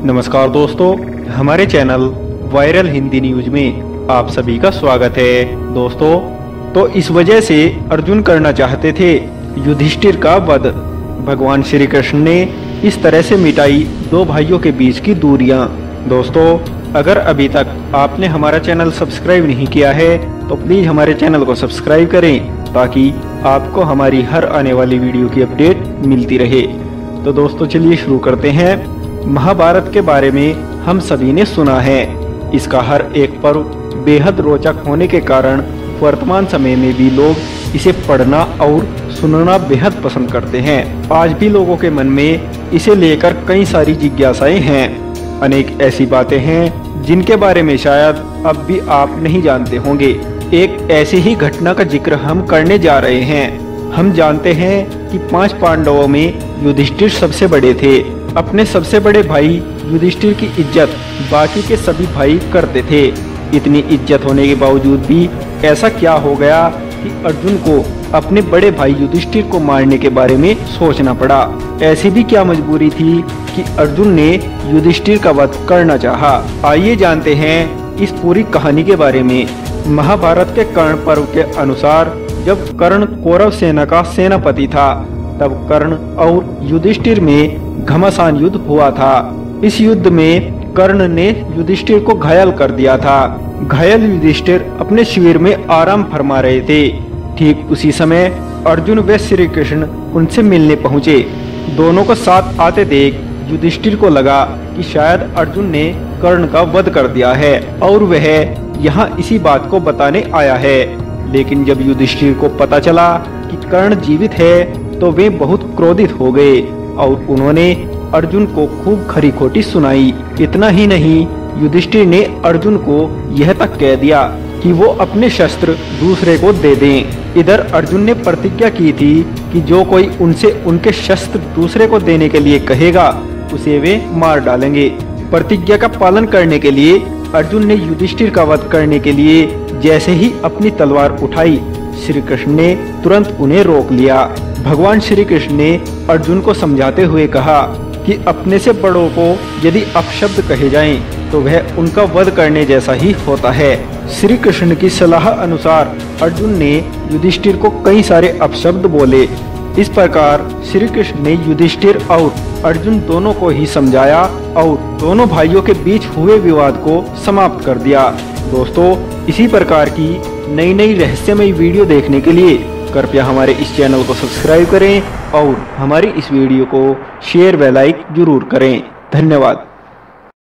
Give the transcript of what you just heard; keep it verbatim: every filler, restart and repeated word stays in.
नमस्कार दोस्तों, हमारे चैनल वायरल हिंदी न्यूज में आप सभी का स्वागत है। दोस्तों, तो इस वजह से अर्जुन करना चाहते थे युधिष्ठिर का वध। भगवान श्री कृष्ण ने इस तरह से मिटाई दो भाइयों के बीच की दूरियां। दोस्तों, अगर अभी तक आपने हमारा चैनल सब्सक्राइब नहीं किया है तो प्लीज हमारे चैनल को सब्सक्राइब करें ताकि आपको हमारी हर आने वाली वीडियो की अपडेट मिलती रहे। तो दोस्तों, चलिए शुरू करते हैं। महाभारत के बारे में हम सभी ने सुना है। इसका हर एक पर्व बेहद रोचक होने के कारण वर्तमान समय में भी लोग इसे पढ़ना और सुनना बेहद पसंद करते हैं। आज भी लोगों के मन में इसे लेकर कई सारी जिज्ञासाएं हैं। अनेक ऐसी बातें हैं जिनके बारे में शायद अब भी आप नहीं जानते होंगे। एक ऐसी ही घटना का जिक्र हम करने जा रहे हैं। हम जानते हैं कि पांच पांडवों में युधिष्ठिर सबसे बड़े थे। अपने सबसे बड़े भाई युधिष्ठिर की इज्जत बाकी के सभी भाई करते थे। इतनी इज्जत होने के बावजूद भी ऐसा क्या हो गया कि अर्जुन को अपने बड़े भाई युधिष्ठिर को मारने के बारे में सोचना पड़ा। ऐसी भी क्या मजबूरी थी कि अर्जुन ने युधिष्ठिर का वध करना चाहा। आइए जानते हैं इस पूरी कहानी के बारे में। महाभारत के कर्ण पर्व के अनुसार जब कर्ण कौरव सेना का सेनापति था तब कर्ण और युधिष्ठिर में घमासान युद्ध हुआ था। इस युद्ध में कर्ण ने युधिष्ठिर को घायल कर दिया था। घायल युधिष्ठिर अपने शिविर में आराम फरमा रहे थे। ठीक उसी समय अर्जुन व श्री कृष्ण उनसे मिलने पहुँचे। दोनों को साथ आते देख युधिष्ठिर को लगा कि शायद अर्जुन ने कर्ण का वध कर दिया है और वह यहाँ इसी बात को बताने आया है। लेकिन जब युधिष्ठिर को पता चला कि कर्ण जीवित है तो वे बहुत क्रोधित हो गए और उन्होंने अर्जुन को खूब खरी खोटी सुनाई। इतना ही नहीं, युधिष्ठिर ने अर्जुन को यह तक कह दिया कि वो अपने शस्त्र दूसरे को दे दें। इधर अर्जुन ने प्रतिज्ञा की थी कि जो कोई उनसे उनके शस्त्र दूसरे को देने के लिए कहेगा उसे वे मार डालेंगे। प्रतिज्ञा का पालन करने के लिए अर्जुन ने युधिष्ठिर का वध करने के लिए जैसे ही अपनी तलवार उठाई, श्री कृष्ण ने तुरंत उन्हें रोक लिया। भगवान श्री कृष्ण ने अर्जुन को समझाते हुए कहा कि अपने से बड़ों को यदि अपशब्द कहे जाएं तो वह उनका वध करने जैसा ही होता है। श्री कृष्ण की सलाह अनुसार अर्जुन ने युधिष्ठिर को कई सारे अपशब्द बोले। इस प्रकार श्री कृष्ण ने युधिष्ठिर और अर्जुन दोनों को ही समझाया और दोनों भाइयों के बीच हुए विवाद को समाप्त कर दिया। दोस्तों, इसी प्रकार की नई नई रहस्यमयी वीडियो देखने के लिए कृपया हमारे इस चैनल को सब्सक्राइब करें और हमारी इस वीडियो को शेयर व लाइक जरूर करें। धन्यवाद।